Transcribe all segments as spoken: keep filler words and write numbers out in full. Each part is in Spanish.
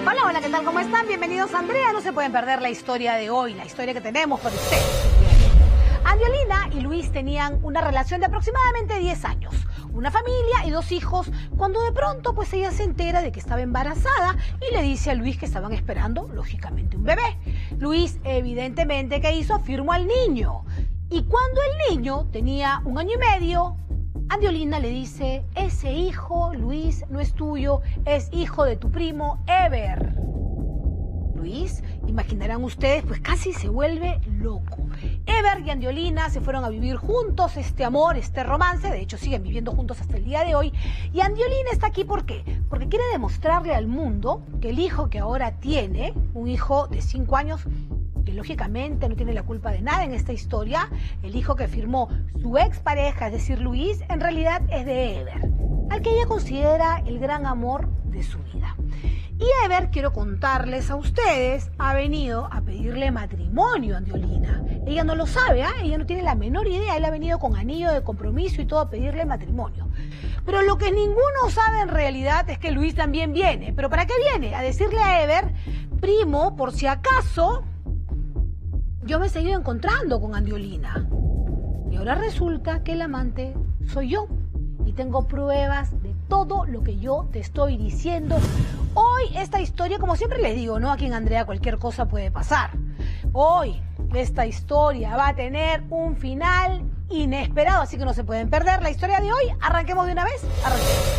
Hola, hola, ¿qué tal? ¿Cómo están? Bienvenidos a Andrea. No se pueden perder la historia de hoy, la historia que tenemos para ustedes. Andiolina y Luis tenían una relación de aproximadamente diez años, una familia y dos hijos, cuando de pronto pues ella se entera de que estaba embarazada y le dice a Luis que estaban esperando, lógicamente, un bebé. Luis, evidentemente, ¿qué hizo? Firmó al niño. Y cuando el niño tenía un año y medio, Andiolina le dice, ese hijo, Luis, no es tuyo, es hijo de tu primo Ever. Luis, imaginarán ustedes, pues casi se vuelve loco. Ever y Andiolina se fueron a vivir juntos, este amor, este romance, de hecho siguen viviendo juntos hasta el día de hoy. Y Andiolina está aquí, ¿por qué? Porque quiere demostrarle al mundo que el hijo que ahora tiene, un hijo de cinco años, que lógicamente no tiene la culpa de nada en esta historia, el hijo que firmó su expareja, es decir, Luis, en realidad es de Ever, al que ella considera el gran amor de su vida. Y Ever, quiero contarles a ustedes, ha venido a pedirle matrimonio a Andiolina. Ella no lo sabe, ¿eh? Ella no tiene la menor idea, él ha venido con anillo de compromiso y todo a pedirle matrimonio. Pero lo que ninguno sabe en realidad es que Luis también viene. ¿Pero para qué viene? A decirle a Ever, primo, por si acaso, yo me he seguido encontrando con Andiolina. Y ahora resulta que el amante soy yo. Y tengo pruebas de todo lo que yo te estoy diciendo. Hoy esta historia, como siempre les digo, ¿no? Aquí en Andrea cualquier cosa puede pasar. Hoy esta historia va a tener un final inesperado, así que no se pueden perder la historia de hoy. Arranquemos de una vez. Arranquemos.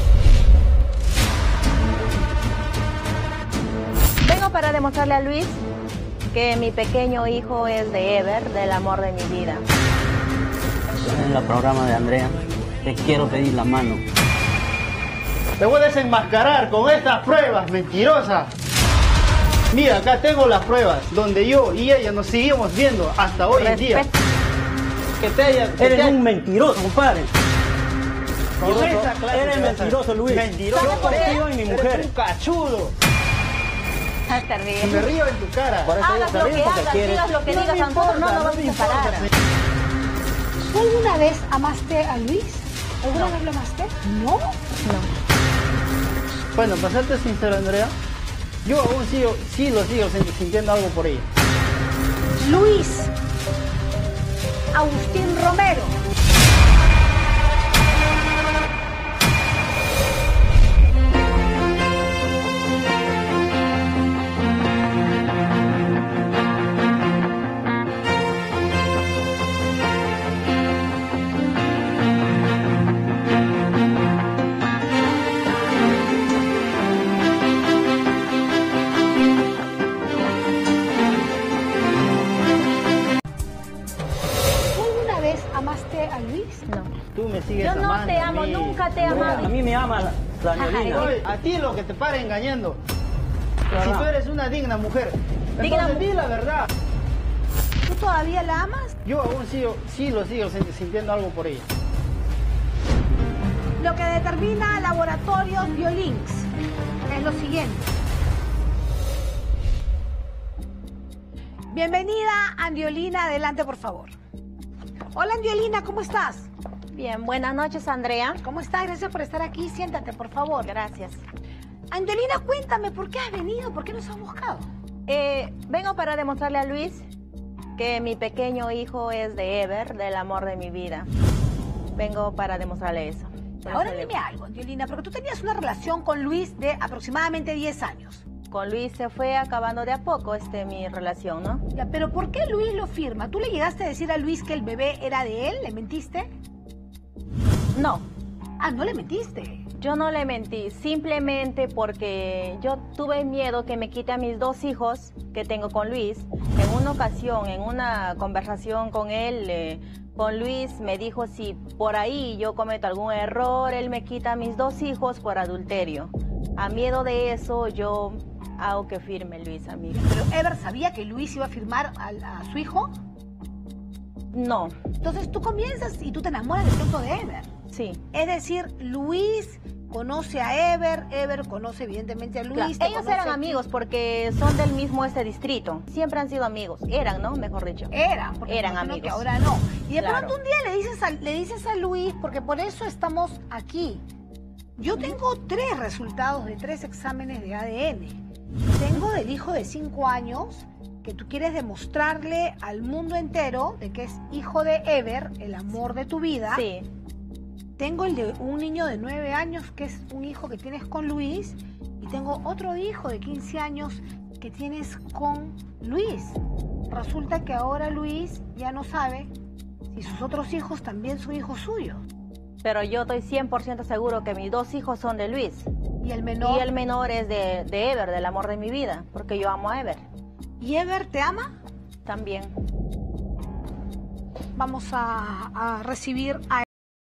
Vengo para demostrarle a Luis que mi pequeño hijo es de Ever, del amor de mi vida. En el programa de Andrea, te quiero pedir la mano. Te voy a desenmascarar con estas pruebas mentirosas. Mira, acá tengo las pruebas donde yo y ella nos seguimos viendo hasta hoy en día. Que te haya, que Eres te haya... un mentiroso, compadre. Mentiroso. Esa clase Eres te vas a- mentiroso, Luis. Mentiroso. Yo confío en mi mujer. Eres un cachudo. Te Me ríes. río en tu cara. Por eso yo Hagas te lo río que porque hagas, quieres. digas lo que No digas, me a nosotros no importa, nos no vamos me a separar. importa. ¿Tú alguna vez amaste a Luis? ¿Alguna No. vez lo amaste? ¿No? No. Bueno, para serte sincero, Andrea, yo aún sigo, sí lo sigo sintiendo algo por ella. Luis Agustín Romero. ¿Tú alguna vez amaste a Luis? No. Tú me sigues Yo no amando te a amo, mí. nunca te he A amado. mí me ama la, la Andiolina. Oye, a ti lo que te para engañando. Claro. Si tú eres una digna mujer, Digna entonces mu- di la verdad. ¿Tú todavía la amas? Yo aún sigo, sí lo sigo sintiendo algo por ella. Lo que determina Laboratorios Biolinks es lo siguiente. Bienvenida, Andiolina. Adelante, por favor. Hola, Andiolina, ¿cómo estás? Bien, buenas noches, Andrea. ¿Cómo estás? Gracias por estar aquí. Siéntate, por favor. Gracias. Andiolina, cuéntame, ¿por qué has venido? ¿Por qué nos has buscado? Eh, vengo para demostrarle a Luis que mi pequeño hijo es de Ever, del amor de mi vida. Vengo para demostrarle eso. Ahora Demostrarle- dime algo, Andiolina, porque tú tenías una relación con Luis de aproximadamente diez años. Con Luis se fue acabando de a poco este mi relación, ¿no? Ya, pero ¿por qué Luis lo firma? ¿Tú le llegaste a decir a Luis que el bebé era de él? ¿Le mentiste? No, Ah, no le mentiste. yo no le mentí, simplemente porque yo tuve miedo que me quite a mis dos hijos que tengo con Luis. En una ocasión, en una conversación con él, eh, con Luis, me dijo si por ahí yo cometo algún error, él me quita a mis dos hijos por adulterio. A miedo de eso, yo hago que firme Luis, amiga. ¿Pero Ever sabía que Luis iba a firmar a, a su hijo? No, Entonces tú comienzas y tú te enamoras de pronto de Ever. sí. Es decir, Luis conoce a Ever, Ever conoce evidentemente a Luis. Claro, te ellos conoce eran a ti. amigos porque son del mismo este distrito. Siempre han sido amigos. Eran, ¿no? Mejor dicho. Eran, porque Eran me imagino amigos. que ahora no. Y de Claro. pronto un día le dices, a, le dices a Luis, porque por eso estamos aquí. Yo tengo tres resultados de tres exámenes de A D N. Tengo del hijo de cinco años que tú quieres demostrarle al mundo entero de que es hijo de Ever, el amor de tu vida. Sí. Tengo el de un niño de nueve años que es un hijo que tienes con Luis. Y tengo otro hijo de quince años que tienes con Luis. Resulta que ahora Luis ya no sabe si sus otros hijos también son hijos suyos. Pero yo estoy cien por ciento seguro que mis dos hijos son de Luis. Y el menor. Y el menor es de, de Ever, del amor de mi vida, porque yo amo a Ever. ¿Y Ever te ama? También. Vamos a, a recibir a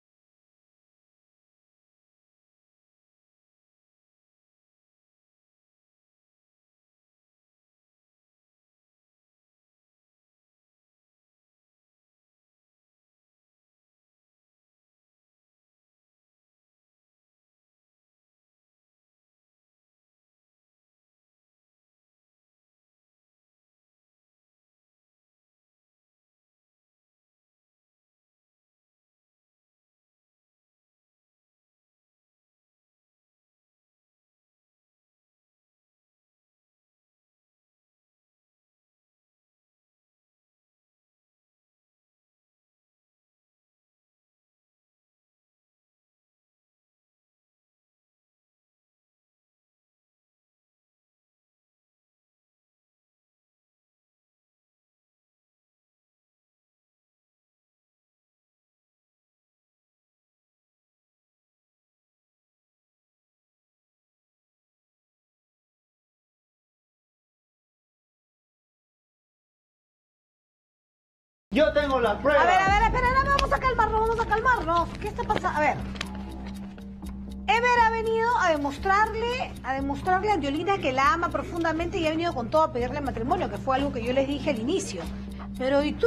Yo tengo las pruebas. A ver, a ver, espera, no, vamos a calmarnos, vamos a calmarnos. ¿Qué está pasando? A ver. Ever ha venido a demostrarle, a demostrarle a Andiolina que la ama profundamente y ha venido con todo a pedirle matrimonio, que fue algo que yo les dije al inicio. Pero ¿y tú?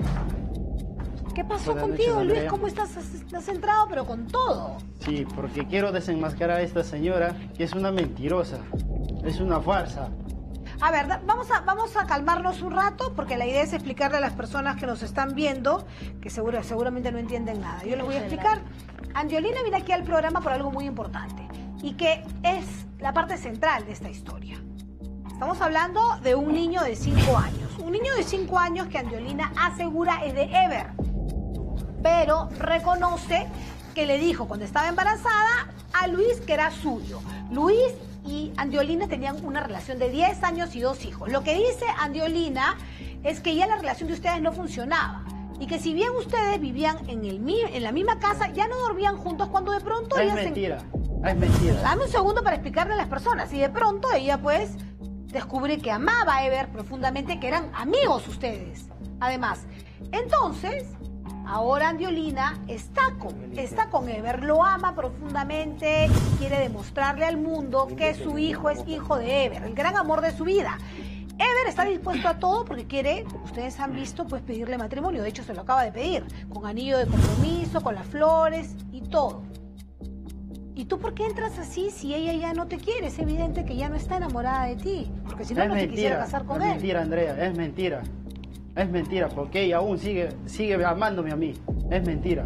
¿Qué pasó Buenas contigo, noches, Luis? Andrea. ¿Cómo estás? Has, has entrado, pero con todo. Sí, porque quiero desenmascarar a esta señora que es una mentirosa. Es una farsa. A ver, da- vamos a, vamos a calmarnos un rato porque la idea es explicarle a las personas que nos están viendo, que seguro, seguramente no entienden nada. Yo les voy a explicar. Andiolina viene aquí al programa por algo muy importante y que es la parte central de esta historia. Estamos hablando de un niño de cinco años. Un niño de cinco años que Andiolina asegura es de Ever, pero reconoce que le dijo cuando estaba embarazada a Luis que era suyo. Luis y Andiolina tenían una relación de diez años y dos hijos. Lo que dice Andiolina es que ya la relación de ustedes no funcionaba y que si bien ustedes vivían en, el, mi- en la misma casa, ya no dormían juntos cuando de pronto Es ella se... mentira. Es mentira. Dame un segundo para explicarle a las personas. Y de pronto ella pues descubre que amaba a Ever profundamente, que eran amigos ustedes. Además, entonces, ahora Andiolina está con, está con Ever, lo ama profundamente y quiere demostrarle al mundo que su hijo es hijo de Ever, el gran amor de su vida. Ever está dispuesto a todo porque quiere, como ustedes han visto, pues pedirle matrimonio. De hecho, se lo acaba de pedir, con anillo de compromiso, con las flores y todo. ¿Y tú por qué entras así si ella ya no te quiere? Es evidente que ya no está enamorada de ti, porque si no, Es no te quisiera mentira. casar con Es él. mentira, Andrea. Es mentira. Es mentira, porque ella aún sigue, sigue amándome a mí. Es mentira.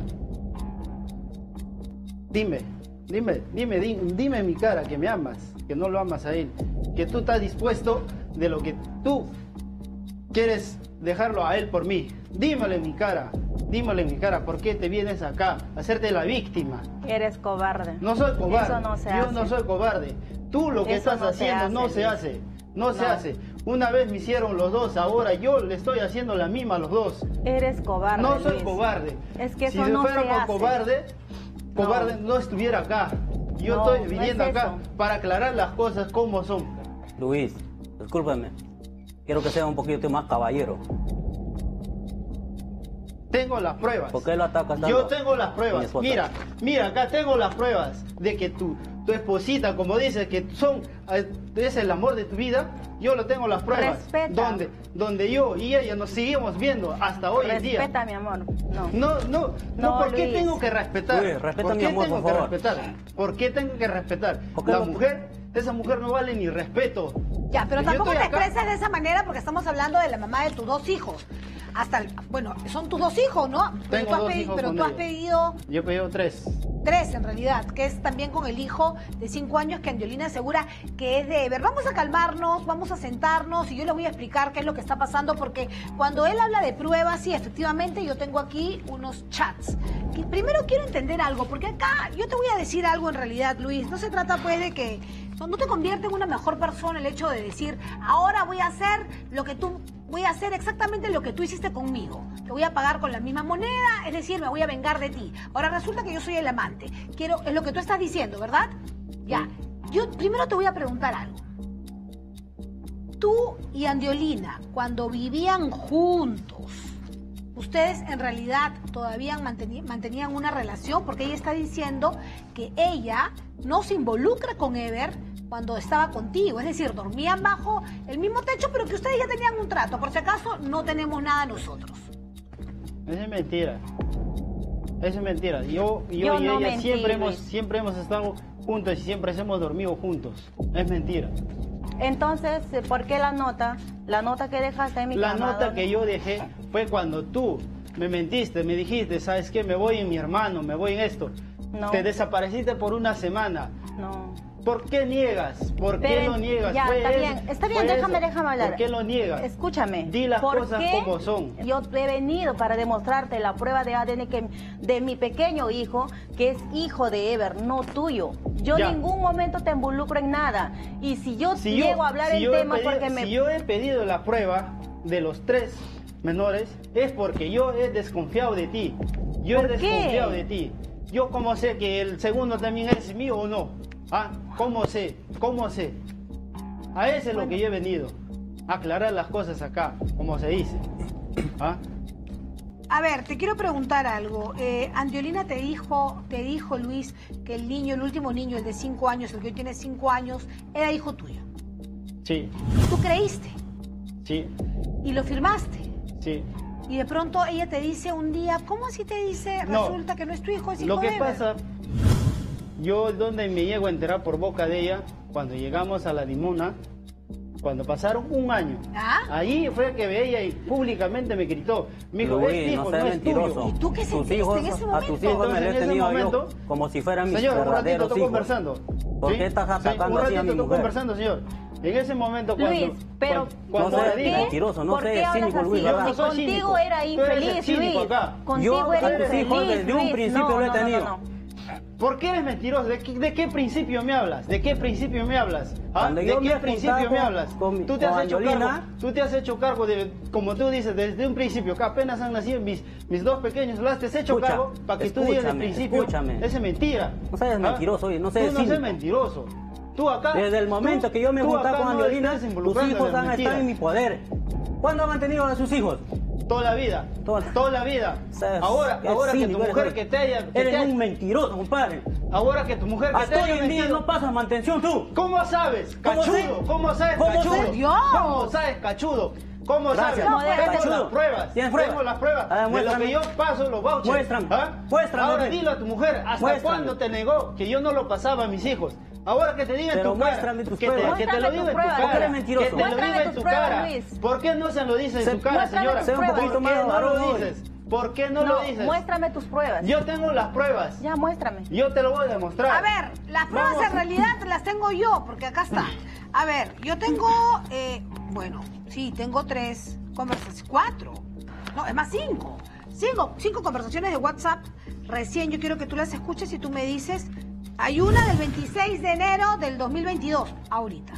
Dime, dime, dime, di- dime en mi cara que me amas, que no lo amas a él, que tú estás dispuesto de lo que tú quieres dejarlo a él por mí. Dímelo en mi cara, dímelo en mi cara, ¿por qué te vienes acá a hacerte la víctima? Eres cobarde. No soy cobarde, Eso no se yo hace. no soy cobarde. Tú lo que Eso estás no se haciendo no hace, se Luis. hace, no, se No. hace. Una vez me hicieron los dos, ahora yo le estoy haciendo la misma a los dos. Eres cobarde, No soy Luis. cobarde. Es que si eso no fuera se por hace. cobarde, cobarde No. no estuviera acá. Yo No, estoy no viniendo es acá eso. para aclarar las cosas como son. Luis, discúlpame. Quiero que sea un poquito más caballero. Tengo las pruebas. ¿Por qué lo atacas tanto? Yo tengo las Mi pruebas. esposa. Mira, mira, acá tengo las pruebas de que tu, tu esposita, como dices, que son eh, es el amor de tu vida. Yo lo tengo las pruebas. Respeta. Donde, donde yo y ella nos seguimos viendo hasta hoy en día. Respeta, mi amor. No. No, no, no, No, ¿por qué Luis. tengo que respetar? Luis, respeta ¿Por mi qué amor, tengo por que favor. respetar? ¿Por qué tengo que respetar? ¿Por qué La no- mujer, esa mujer no vale ni respeto. Ya, pero Yo tampoco te estoy acá. expreses de esa manera porque estamos hablando de la mamá de tus dos hijos. Hasta el, bueno, son tus dos hijos, ¿no? Pero Tengo tú has, dos pedi- hijos pero con tú has ella. pedido, Yo he pedido tres. tres en realidad, que es también con el hijo de cinco años que Andiolina asegura que es de Ever. Vamos a calmarnos, vamos a sentarnos y yo le voy a explicar qué es lo que está pasando, porque cuando él habla de pruebas, sí, efectivamente yo tengo aquí unos chats. Y primero quiero entender algo, porque acá yo te voy a decir algo en realidad, Luis. No se trata pues de que no, no te convierte en una mejor persona el hecho de decir, ahora voy a hacer lo que tú, voy a hacer exactamente lo que tú hiciste conmigo. Te voy a pagar con la misma moneda, es decir, me voy a vengar de ti. Ahora resulta que yo soy el amante. Quiero, es lo que tú estás diciendo, ¿verdad? Ya. Yo primero te voy a preguntar algo. Tú y Andiolina, cuando vivían juntos, ¿ustedes en realidad todavía mantenían, mantenían una relación? Porque ella está diciendo que ella no se involucra con Ever cuando estaba contigo. Es decir, dormían bajo el mismo techo, pero que ustedes ya tenían un trato. Por si acaso, no tenemos nada nosotros. Eso es mentira. Eso es mentira. Yo, yo, Yo y no ella mentí, siempre hemos, Luis. siempre hemos estado juntos y siempre hemos dormido juntos. Es mentira. Entonces, ¿por qué la nota? La nota que dejaste en mi La cama, nota ¿dónde? que yo dejé fue cuando tú me mentiste, me dijiste, ¿sabes qué? Me voy en mi hermano, me voy en esto. No. Te desapareciste por una semana. No. ¿Por qué niegas? ¿Por qué Pero, lo niegas? ya, Fue está eso, bien, está bien, fue déjame, eso. déjame hablar. ¿Por qué lo niegas? Escúchame. Di las ¿por cosas qué como son. Yo he venido para demostrarte la prueba de A D N que, de mi pequeño hijo, que es hijo de Ever, no tuyo. Yo Ya. en ningún momento te involucro en nada. Y si yo Si yo- llego a hablar si en yo he temas pedido- porque me... Si yo he pedido la prueba de los tres menores, es porque yo he desconfiado de ti. Yo he ¿Por qué? desconfiado de ti. Yo cómo sé que el segundo también es mío o no. ¿Ah? ¿Cómo sé? ¿Cómo sé? A eso es lo que yo he venido. A aclarar las cosas acá, como se dice. ¿Ah? A ver, te quiero preguntar algo. Eh, Andiolina te dijo, te dijo, Luis, que el niño, el último niño, el de cinco años, el que hoy tiene cinco años, era hijo tuyo. Sí, Y tú creíste sí, y lo firmaste. sí. Y de pronto ella te dice un día, ¿cómo así te dice? No. Resulta que no es tu hijo, es hijo Lo que de Ever. pasa, yo donde me llego a enterar por boca de ella, cuando llegamos a la Dimona, cuando pasaron un año, ¿Ah? ahí fue que ella y públicamente me gritó, me dijo, Luis, este hijo no no, seas es mentiroso. tuyo. ¿Y tú qué Tus sentiste hijos, en ese a tus momento? hijos me Entonces, lo he en ese tenido momento- yo como si fueran mis Señor, un ratito, verdaderos estoy hijos. conversando. ¿Por ¿Sí? qué estás Sí, atacando un así a ratito mi estoy mujer? conversando, señor. En ese momento cuando... Luis, pero cuando, No cuando seas le ¿por dije- qué? mentiroso, no ¿Por seas qué hablas cínico, así? Luis, Yo ¿verdad? no soy Contigo cínico. era Tú eres infeliz, el cínico Luis. acá. Contigo Yo era a tus infeliz, hijos desde un Luis. principio No, lo he no, no, tenido. no, no. ¿Por qué eres mentiroso? ¿De qué, de qué principio me hablas? ¿De qué principio me hablas? ¿Ah? Cuando ¿De yo qué me principio juntaba me con- hablas? con mi- tú te has con hecho Andiolina. cargo, tú te has hecho cargo de, como tú dices, desde un principio, que apenas han nacido mis, mis dos pequeños, las te has hecho Escucha, cargo para que tú digas de escúchame, principio. escúchame. Esa es mentira. No seas ¿Ah? mentiroso, oye, no seas Tú no seas cínico. mentiroso. Tú acá. Desde el momento tú- que yo me tú juntaba acá con no Andiolina, estás tus involucrando hijos en las han estado en mi mentiras. poder. ¿Cuándo han mantenido a sus hijos? Toda la vida. Toda- Toda la vida. Seas- Ahora, qué ahora que tu cínico eres, mujer oye. que te haya. que Eres te haya- un mentiroso, compadre. Ahora que tu mujer que te Hasta hoy haya en día mentido- no pasas mantención tú. ¿Cómo sabes, ¿Cómo cachudo? sé? ¿Cómo sabes, ¿Cómo cachudo? sé? Dios. ¿Cómo sabes, cachudo? ¿Cómo Gracias. sabes? No, Tengo cachudo. las pruebas. ¿Tienes pruebas? Tengo las pruebas. A ver, de lo muéstrame. que yo paso, los vouchers. Muéstrame. ¿Ah? Muéstrame, Ahora ven. dile a tu mujer, ¿hasta Muéstrame. cuándo te negó que yo no lo pasaba a mis hijos? Ahora que te diga en Pero tu cara, muéstrame tus que te, pruebas. que te lo Muéstrame diga tus en tu pruebas. cara, ¿Por qué eres mentiroso? que te lo Muéstrame diga en tus tu pruebas, cara. Luis. ¿Por qué no se lo dice en Se- tu cara, muéstrame señora? tus Sé un pruebas. poquito ¿Por más qué no lo varón hoy. dices? ¿Por qué no, No, lo dices? muéstrame tus pruebas. Yo tengo las pruebas. Ya, muéstrame. Yo te lo voy a demostrar. A ver, las pruebas Vamos. en realidad las tengo yo, porque acá está. A ver, yo tengo, eh, bueno, sí, tengo tres conversaciones, cuatro, no, es más, cinco. Cinco, cinco conversaciones de WhatsApp. Recién yo quiero que tú las escuches y tú me dices, hay una del veintiséis de enero del dos mil veintidós, ahorita.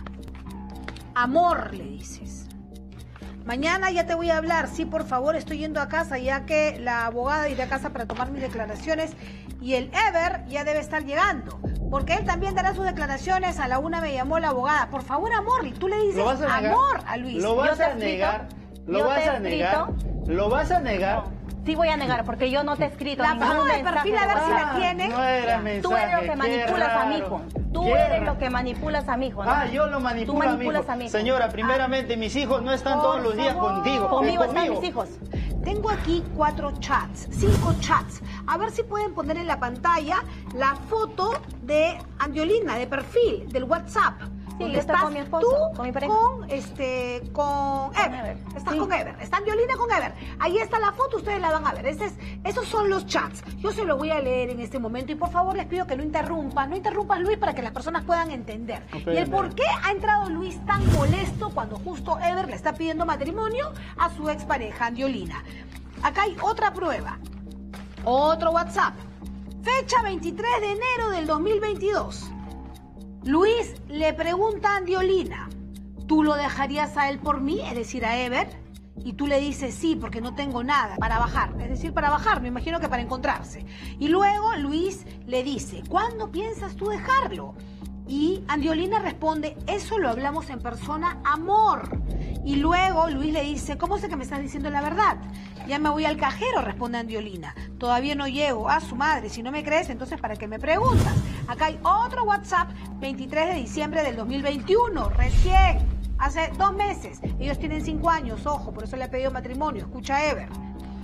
Amor, le dices. Mañana ya te voy a hablar, sí, por favor, estoy yendo a casa ya que la abogada irá a casa para tomar mis declaraciones y el Ever ya debe estar llegando, porque él también dará sus declaraciones, a la una me llamó la abogada. Por favor, amor, y tú le dices ¿Lo vas a negar? amor a Luis. ¿Lo Yo vas te a he escrito. negar? ¿Lo Yo vas te he a negar? ¿Lo vas a negar? Sí voy a negar, porque yo no te he escrito La ningún foto de mensaje perfil, a ver si WhatsApp. la tiene. No era Tú mensaje. eres lo que qué manipulas a mi raro. hijo. Tú Qué eres raro. lo que manipulas a mi hijo, ¿no? Ah, yo lo Tú manipulo a mi manipulas hijo. a mi hijo. Señora, primeramente, mis hijos no están Por todos los días favor. contigo. Conmigo eh, están conmigo. mis hijos. Tengo aquí cuatro chats, cinco chats. A ver si pueden poner en la pantalla la foto de Andiolina, de perfil, del WhatsApp. Sí, donde yo estoy estás con mi esposo, tú con mi pareja. con, este, con Ever. Ever. Estás Sí. con Ever. Está Andiolina con Ever. Ahí está la foto, ustedes la van a ver. Ese es, esos son los chats. Yo se lo voy a leer en este momento y por favor les pido que no interrumpan. No interrumpas, Luis, para que las personas puedan entender. Ok, y el ok. por qué ha entrado Luis tan molesto cuando justo Ever le está pidiendo matrimonio a su expareja, Andiolina. Acá hay otra prueba. Otro WhatsApp. Fecha veintitrés de enero del dos mil veintidós. Luis le pregunta a Andiolina, ¿tú lo dejarías a él por mí? Es decir, a Ever. Y tú le dices sí, porque no tengo nada para bajar. Es decir, para bajar, me imagino que para encontrarse. Y luego Luis le dice, ¿cuándo piensas tú dejarlo? Y Andiolina responde, eso lo hablamos en persona, amor. Y luego Luis le dice, ¿cómo sé que me estás diciendo la verdad? Ya me voy al cajero, responde Andiolina. Todavía no llego. A su madre, si no me crees, entonces ¿para qué me preguntas? Acá hay otro WhatsApp, veintitrés de diciembre del dos mil veintiuno, recién, hace dos meses. Ellos tienen cinco años, ojo, por eso le ha pedido matrimonio. Escucha a Ever.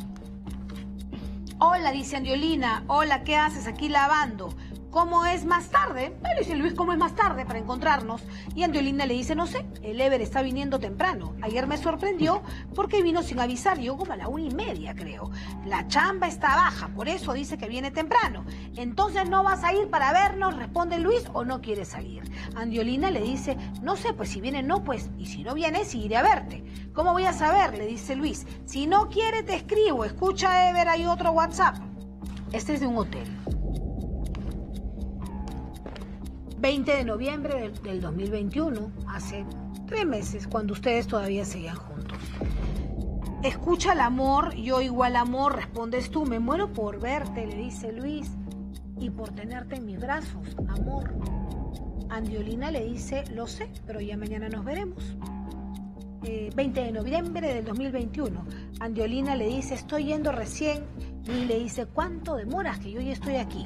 Hola, dice Andiolina. Hola, ¿qué haces aquí lavando? ¿Cómo es más tarde? Le dice Luis, ¿cómo es más tarde para encontrarnos? Y Andiolina le dice, no sé, el Ever está viniendo temprano. Ayer me sorprendió porque vino sin avisar, llegó como a la una y media, creo. La chamba está baja, por eso dice que viene temprano. Entonces, ¿no vas a ir para vernos? Responde Luis, ¿o no quieres salir? Andiolina le dice, no sé, pues si viene no, pues, y si no viene, sí iré a verte. ¿Cómo voy a saber? Le dice Luis. Si no quiere, te escribo. Escucha, Ever, hay otro WhatsApp. Este es de un hotel. veinte de noviembre del, del dos mil veintiuno, hace tres meses, cuando ustedes todavía seguían juntos. Escucha el amor, yo igual amor, respondes tú, me muero por verte, le dice Luis, y por tenerte en mis brazos, amor. Andiolina le dice, lo sé, pero ya mañana nos veremos. Eh, veinte de noviembre del dos mil veintiuno, Andiolina le dice, estoy yendo recién, y le dice, ¿cuánto demoras que yo ya estoy aquí?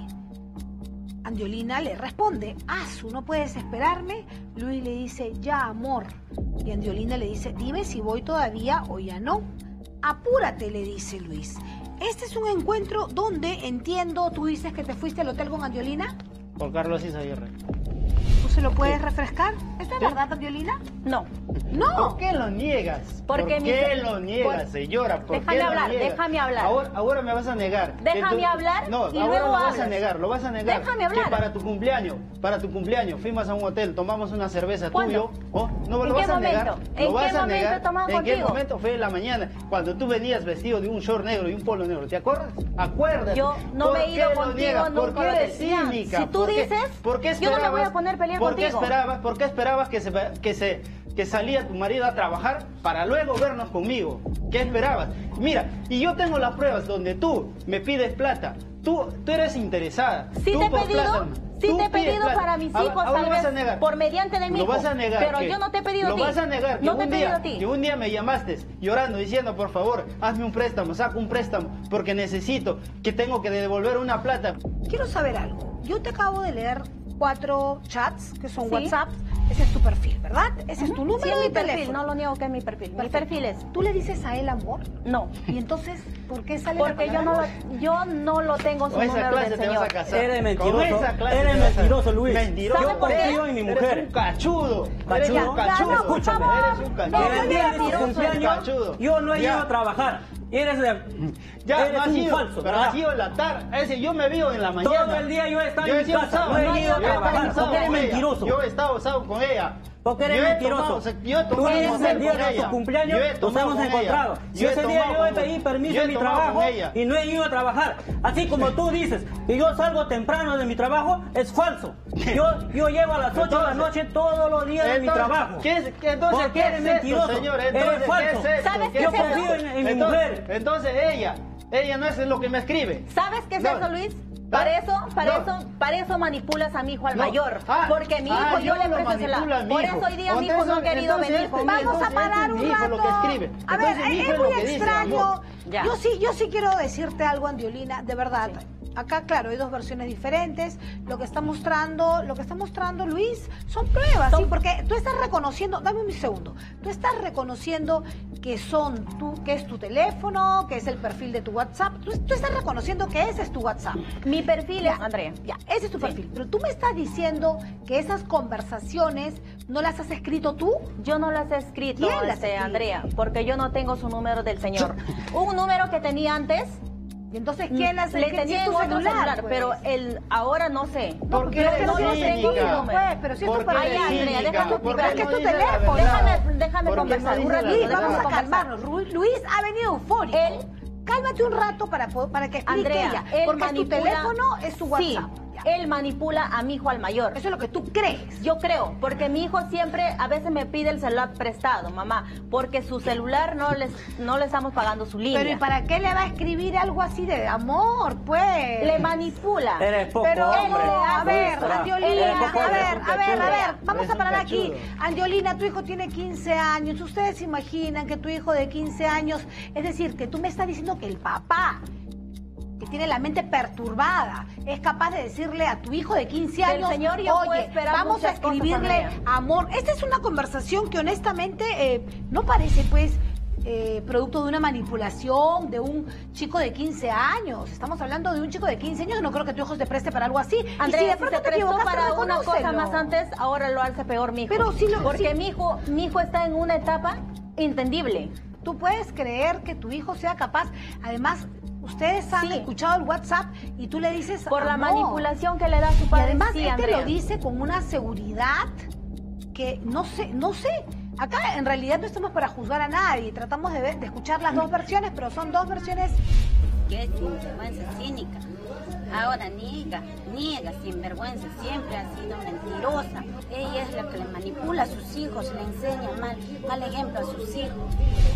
Andiolina le responde, Asu, ¿no puedes esperarme? Luis le dice, ya, amor. Y Andiolina le dice, dime si voy todavía o ya no. Apúrate, le dice Luis. Este es un encuentro donde, entiendo, tú dices que te fuiste al hotel con Andiolina. Por Carlos Izaguirre. ¿Tú se lo puedes refrescar? ¿Es de verdad, Andiolina? No. No. ¿Por qué lo niegas? Porque ¿Por mi qué se- lo niegas, por- señora? ¿Por Déjame qué lo hablar, niegas? déjame hablar. Ahora, ahora me vas a negar. Déjame Que tú- hablar No, y ahora luego lo vas a hablas. negar, lo vas a negar. Déjame hablar. Que para tu cumpleaños, para tu cumpleaños, fuimos a un hotel, tomamos una cerveza ¿Cuándo? tuyo. ¿Oh? No me ¿En lo qué vas a negar. momento? Lo ¿En qué vas a momento negar. he tomado ¿En qué contigo? momento? Fue en la mañana, cuando tú venías vestido de un short negro y un polo negro. ¿Te acuerdas? Acuérdate. Yo no ¿Por me he ido qué lo contigo niegas? nunca ¿Por qué a la eres oficina. cínica? Si tú ¿Por qué- dices, ¿por qué yo no me voy a esperabas- poner a pelear ¿por qué contigo? esperabas, ¿Por qué esperabas que se, que se que salía tu marido a trabajar para luego vernos conmigo? ¿Qué esperabas? Mira, y yo tengo las pruebas donde tú me pides plata. Tú, tú eres interesada. Sí Tú te he por pedido, plata, sí tú te he pides pedido plata. para mis Ahora- hijos, ahora tal vas a vez, negar. por mediante de mi Lo hijo. vas a negar. Pero que- yo no te he pedido a Lo ti. vas a negar. Que No te he un pedido día, a ti. Que un día me llamaste llorando, diciendo, por favor, hazme un préstamo, saca un préstamo, porque necesito, que tengo que devolver una plata. Quiero saber algo. Yo te acabo de leer cuatro chats que son Sí. WhatsApps. Ese es tu perfil, ¿verdad? Ese es tu número Sí, es de mi perfil, teléfono. no lo niego que es mi perfil. Mi Perfecto. perfil es, ¿Tú le dices a él amor? no. Y entonces, ¿por qué sale la Porque yo palabra no, amor? lo, yo no lo tengo su Con esa número clase del te vas señor. a casar. Eres Con mentiroso. esa clase Eres te vas a- mentiroso, Luis. Mentiroso. ¿Sabe por qué? confío en mi Eres mujer. un cachudo. Cachudo. Eres un cachudo. Ya, no, por Escúchame. favor. Eres un No, cachudo. En el día de tu mentiroso, cumpleaños, cachudo. yo no he Ya. ido a trabajar. Eres, de, Ya, eres no has un ido, falso, pero ¿verdad? has ido en la tarde. Ese, yo me vio en la mañana. Todo el día yo he estado Yo en he mi sido casa, sábado. no he Yo ido a he estado trabajar, sábado porque eres con ella. mentiroso. Yo he estado sábado con ella. Porque eres Yo he mentiroso. tomado- yo he Tú tomado dices con el día de ella. tu cumpleaños, Yo he nos tomado hemos con encontrado. ella. Si Yo he ese día tomado yo he con- pedido permiso yo he en mi tomado trabajo con ella. y no he ido a trabajar. Así como tú dices que yo salgo temprano de mi trabajo, es falso. Yo, yo llego a las ocho de la Entonces- noche todos los días de mi Entonces, trabajo. ¿qué es, qué, entonces, Porque ¿qué eres es mentiroso, esto, señor? eres Entonces, falso. ¿qué es esto? ¿Sabes ¿Qué qué Yo es es eso? confío esto? en, en mi entonces, mujer. Entonces ella, ella no es lo que me escribe. ¿Sabes qué es No. eso, Luis? Para eso, para No. eso, para eso manipulas a mi hijo al No. mayor. Ah, Porque mi hijo, ah, yo le lo presto el celular. manipula a mi Por hijo. eso hoy día mi hijo no ha Entonces- querido entonces venir este- conmigo. Vamos a entonces parar este un es mi hijo rato. lo que escribe. A ver, Entonces mi es, hijo es es lo muy que dice, extraño. amor. Ya. Yo sí, yo sí quiero decirte algo, Andiolina, de verdad. Acá, claro, hay dos versiones diferentes. Lo que está mostrando, lo que está mostrando Luis son pruebas, Son- ¿sí? Porque tú estás reconociendo, dame un segundo, tú estás reconociendo que son tú, que es tu teléfono, que es el perfil de tu WhatsApp. Tú, tú estás reconociendo que ese es tu WhatsApp. Mi perfil Ya, es, Andrea. Ya, ese es tu Sí. perfil. Pero tú me estás diciendo que esas conversaciones ¿No las has escrito tú? Yo no las he escrito, ¿Quién las este, escribe? Andrea, porque yo no tengo su número del señor. Un número que tenía antes, ¿Y entonces quién las le escribe? tenía Sí, en tu otro celular, pues. pero el ahora no sé. ¿Por qué pero eres que no lo cínica? tengo, pues, pero si es tu ¿Por qué papá. eres Ay, Andrea, cínica? deja tu- ¿Por pero qué es que no tu dices la teléfono. verdad? Déjame- déjame ¿Por qué conversar no un dices la ratito, Luis, verdad? vamos a conversar. calmarnos. Ru- Luis ha venido eufórico. Él- Cálmate un rato para, po- para que explique Andrea, ella. él Porque es tu manipula, teléfono, es su sí, WhatsApp. Ya. él manipula a mi hijo al mayor. Eso es lo que tú crees. Yo creo, porque mi hijo siempre a veces me pide el celular prestado, mamá, porque su celular no les no le estamos pagando su línea. Pero ¿y para qué le va a escribir algo así de amor, pues? Le manipula. Eres poco Pero, hombre. a ver, Eres Andiolina, poco a hombre, ver, es un a ver, a cachudo. ver, vamos Es a un parar aquí. cachudo. Andiolina, tu hijo tiene quince años. ¿Ustedes se imaginan que tu hijo de quince años, es decir, que tú me estás diciendo que el papá, que tiene la mente perturbada, es capaz de decirle a tu hijo de quince Del años, señor yo puedo oye, esperar vamos a muchas cosas, escribirle Andrea"? amor? Esta es una conversación que honestamente eh, no parece, pues, eh, producto de una manipulación de un chico de quince años. Estamos hablando de un chico de quince años, no creo que tu hijo se preste para algo así. Andrea, y si de si pronto se te prestó equivocaste, para una cosa reconócelo. más antes, ahora lo hace peor mi hijo. Pero sí lo- Porque sí. mi hijo, mi hijo está en una etapa entendible. Tú puedes creer que tu hijo sea capaz, además, ustedes han Sí. escuchado el WhatsApp y tú le dices Por la amor. manipulación que le da su Y padre. además sí, él te Andrea. lo dice con una seguridad que no sé, no sé. Acá en realidad no estamos para juzgar a nadie, tratamos de, ver- de escuchar las dos versiones, pero son dos versiones. Que es sinvergüenza cínica. Ahora niega, niega, sinvergüenza, siempre ha sido mentirosa. Ella es la que le manipula a sus hijos, le enseña mal, mal ejemplo a sus hijos.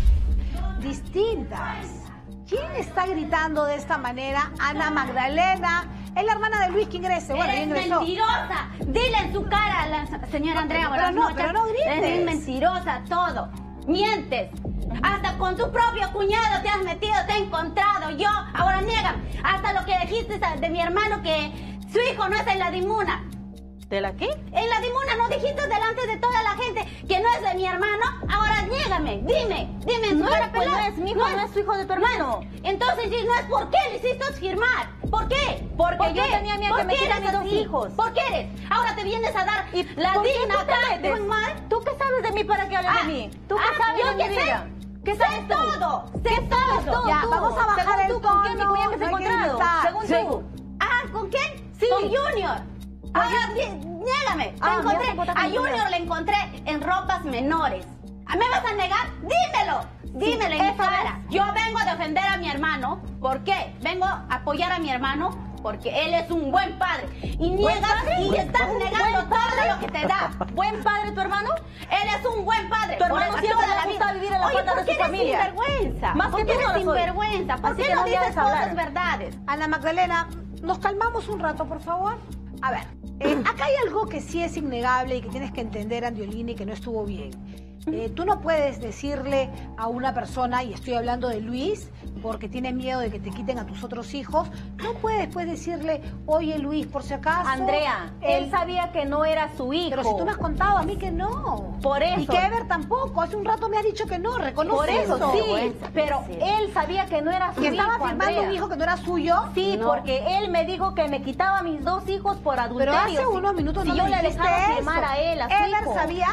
Distintas. ¿Quién está gritando de esta manera? Ana Magdalena. Es la hermana de Luis que ingrese. Bueno, ya ¡Eres ingresó. mentirosa! Dile en su cara a la señora Andrea, pero buenas no, noches. pero no grites. Eres mentirosa, todo. Mientes. Hasta con tu propio cuñado te has metido, te he encontrado. Yo, ahora niega. Hasta lo que dijiste de mi hermano, que su hijo no es en la Dimuna. ¿De la qué? En la Dimuna no dijiste delante de toda la gente que no es de mi hermano. Ahora niégame, dime, dime en su No, cara pues no pelada. es mi hijo, no es su hijo de tu hermano. Entonces, si no es, ¿por qué le hiciste firmar? ¿Por qué? Porque ¿Por yo qué? tenía miedo ¿Por que me qué quieran eres mis dos así? hijos. ¿Por qué eres? Ahora te vienes a dar ¿Y la por qué digna tú te acá de metes? un mal. ¿Tú qué sabes de mí para que hables Ah, de mí? ¿Tú qué ah, sabes yo de mi qué sé. vida? ¿Qué Sé sabes tú? todo, sé ¿Qué sabes todo. tú? Ya, tú? vamos a bajar Según el tú, ¿con quién mi tono, cuñado que se ha no hay que encontrado? gritar. Según Sí. tú. Ah, ¿con quién? Sí. Con Junior. Ahora, di- niégame. Te Ah, encontré. ya te encontraste A con Junior Junior. le encontré en ropas menores. ¿Me vas a negar? Dímelo. Dímelo en mi esa cara. Yo vengo a defender a mi hermano. ¿Por qué? Vengo a apoyar a mi hermano porque él es un buen padre. Y niegas padre? y estás ¿Un negando buen padre? todo lo que te da. ¿Buen padre tu hermano? Él es un buen padre. Tu hermano Por siempre toda le la gusta vida. vivir en la Oye, falda ¿por de qué su eres familia? sinvergüenza? Más ¿Por que qué tú no eres lo soy. sinvergüenza? ¿Por Así qué que no no dices debes todas hablar. las verdades? Ana Magdalena, ¿nos calmamos un rato, por favor? A ver, eh, acá hay algo que sí es innegable y que tienes que entender, Andiolini, que no estuvo bien. Eh, tú no puedes decirle a una persona, y estoy hablando de Luis, porque tiene miedo de que te quiten a tus otros hijos, no puedes pues decirle, oye Luis, por si acaso... Andrea, él él sabía que no era su hijo. Pero si tú me has contado a mí que no. Por eso. Y que Ever tampoco. Hace un rato me ha dicho que no, reconoce Por eso, sí. vergüenza, Pero sí. él sabía que no era su Que hijo, estaba firmando Andrea. un hijo que no era suyo. Sí, No. porque él me dijo que me quitaba a mis dos hijos por adulterio. Pero hace Si- unos minutos si no yo me le dijiste dejaba eso. firmar a él, a su Ever hijo. sabía,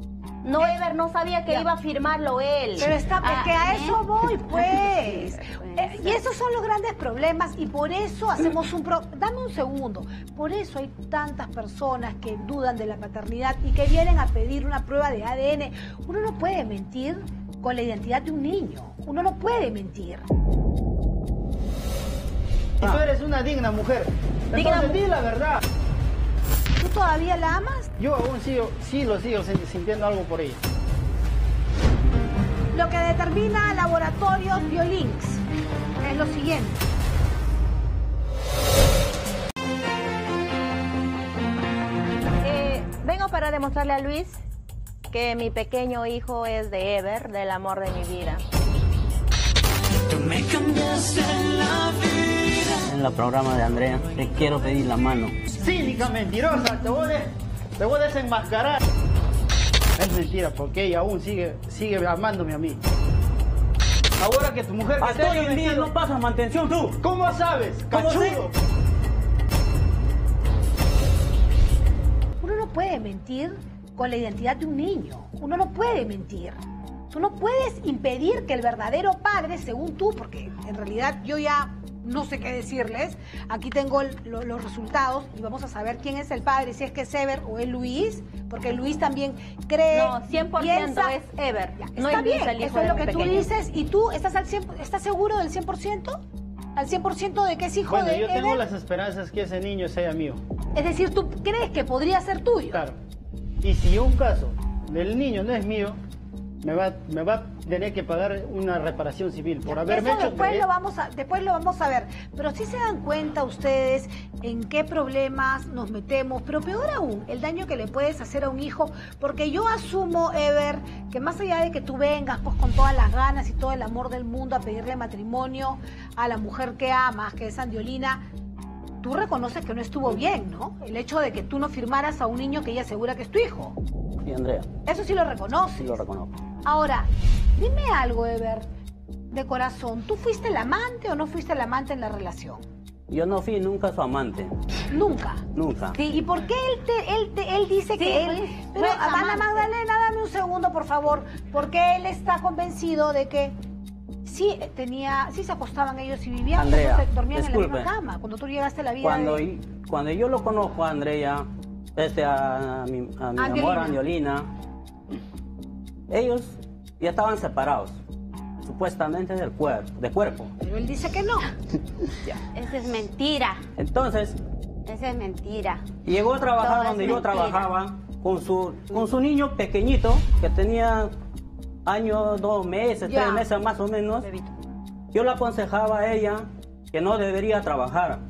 No, Ever no sabía que Ya. iba a firmarlo él. pero está, Ah, es que a ¿eh? eso voy, pues. Sí, Eh, y esos son los grandes problemas y por eso hacemos un... Pro... Dame un segundo. Por eso hay tantas personas que dudan de la paternidad y que vienen a pedir una prueba de A D N. Uno no puede mentir con la identidad de un niño. Uno no puede mentir. Y tú eres una digna mujer. Digna Entonces mu- di la verdad. ¿Tú todavía la amas? Yo aún sigo, sí lo sigo sin- sintiendo algo por ella. Lo que determina Laboratorios Biolinks es lo siguiente. Eh, vengo para demostrarle a Luis que mi pequeño hijo es de Ever, del amor de mi vida. En el programa de Andrea, te quiero pedir la mano. Cínica, mentirosa, te voy, a de- te voy a desenmascarar. Es mentira, porque ella aún sigue, sigue amándome a mí. Ahora que tu mujer... que Hasta te hoy haya en día metido- no pasas mantención tú. ¿Cómo sabes? ¿Cómo sé? Cachudo. Uno no puede mentir con la identidad de un niño. Uno no puede mentir. Tú no puedes impedir que el verdadero padre, según tú, porque en realidad yo ya no sé qué decirles, aquí tengo el, lo, los resultados y vamos a saber quién es el padre, si es que es Ever o es Luis, porque Luis también cree... No, cien por ciento piensa, es Ever. Ya, No está es Luis, bien, el hijo eso es de lo mi que tú pequeño. dices y tú estás, al cien, ¿estás seguro del cien por ciento? ¿Al cien por ciento de que es hijo Bueno, de yo Ever? tengo las esperanzas que ese niño sea mío. Es decir, ¿tú crees que podría ser tuyo? Claro. Y si un caso del niño no es mío, me va, me va a tener que pagar una reparación civil por haberme Eso hecho después creer. lo vamos a, después lo vamos a ver. Pero sí se dan cuenta ustedes en qué problemas nos metemos, pero peor aún, el daño que le puedes hacer a un hijo, porque yo asumo, Ever, que más allá de que tú vengas pues con todas las ganas y todo el amor del mundo a pedirle matrimonio a la mujer que amas, que es Andiolina, tú reconoces que no estuvo bien, ¿no? El hecho de que tú no firmaras a un niño que ella asegura que es tu hijo. Sí, Andrea, Eso sí lo reconoces. sí lo reconozco. Ahora, dime algo, Ever, de corazón. ¿Tú fuiste el amante o no fuiste el amante en la relación? Yo no fui nunca su amante, Nunca. nunca. Sí, ¿y por qué él te, él te, él dice Sí, que él... pues, Pero, fue Ana amante. Magdalena, dame un segundo, por favor. Porque él está convencido de que sí tenía, sí se acostaban ellos y vivían, Andrea, juntos, dormían en la disculpe. misma cama. Cuando tú llegaste a la vida Cuando, de... y- cuando yo lo conozco a Andrea, este, a, a mi, a mi Andiolina. amor Andiolina, ellos ya estaban separados, supuestamente del cuerpo, de cuerpo. Pero él dice que no. Ya. Esa es mentira. Entonces, Esa es mentira. llegó a trabajar Todo es donde yo mentira. trabajaba con su, con su niño pequeñito, que tenía años, dos meses, Ya. tres meses más o menos. Bebito. Yo le aconsejaba a ella que no debería trabajar,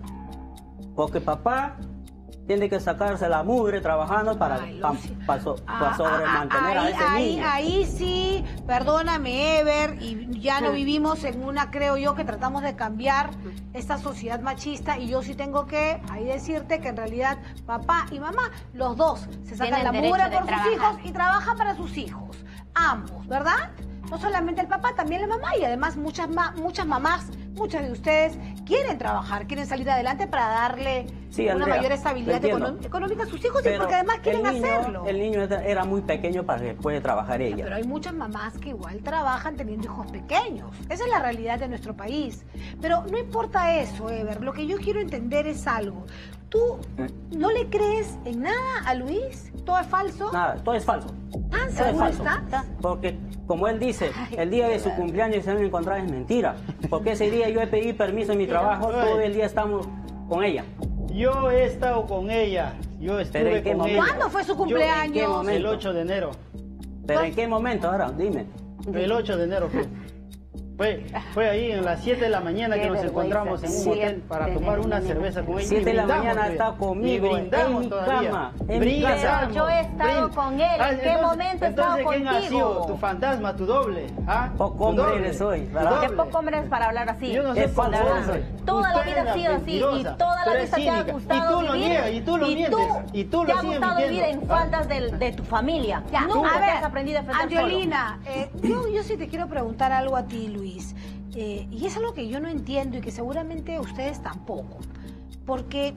porque papá tiene que sacarse la mugre trabajando para, Ay, pa- Lucy. pa- so- Ah, pa- sobremantener ah, a ahí, ese ahí, niño. ahí sí, perdóname, Ever, y ya no vivimos en una, creo yo, que tratamos de cambiar esta sociedad machista, y yo sí tengo que ahí decirte que en realidad papá y mamá, los dos, se sacan Tienen la derecho mugre de por sus trabajar. hijos y trabajan para sus hijos, ambos, ¿verdad? No solamente el papá, también la mamá, y además muchas, ma- muchas mamás, muchas de ustedes quieren trabajar, quieren salir adelante para darle Sí, una Andrea, mayor te estabilidad entiendo. econom- económica a sus hijos, y Pero porque además quieren el niño, hacerlo. El niño era- era muy pequeño para que pueda trabajar ella. Pero hay muchas mamás que igual trabajan teniendo hijos pequeños. Esa es la realidad de nuestro país. Pero no importa eso, Ever. Lo que yo quiero entender es algo. ¿Tú no le crees en nada a Luis? ¿Todo es falso? Nada, todo es falso. ¿Tan Todo es seguro falso. estás? Porque, como él dice, el día de su cumpleaños se han encontrado es mentira. Porque ese día yo he pedido permiso en mi trabajo, todo el día estamos con ella. Yo he estado con ella. Yo estuve ¿Pero en qué con momento? ella. ¿Cuándo fue su Yo- cumpleaños? ¿en qué momento? El ocho de enero. ¿Pero en qué momento ahora? Dime. El ocho de enero fue. Fue, fue ahí en las siete de la mañana Qué que nos vergüenza, encontramos en un siete hotel para de tomar una enero. cerveza con ella. siete de la brindamos mañana todavía. está conmigo, Y brindamos en mi todavía. cama, en mi Brindamos, casa. Pero yo he estado brind- con él, ¿en qué momento he estado entonces, ¿quién ha contigo? sido? ¿Tu fantasma, tu doble? ¿Ah? Poco ¿Tu hombre doble? eres hoy, ¿Tu ¿verdad? Qué doble? poco hombre es para hablar así. Yo no sé Es por falso qué. eso. Toda la Usted vida ha es sido así, mentirosa, y toda la tú vida eres te ha cínica, gustado y tú lo vivir, niegas, y tú lo y mientes, y tú te lo ha sigues gustado vivir en mintiendo. faltas del- de tu familia. Ya, Nunca a te ver, has aprendido a defender solo. Angiolina, eh, yo, yo sí te quiero preguntar algo a ti, Luis. Eh, y es algo que yo no entiendo y que seguramente ustedes tampoco. Porque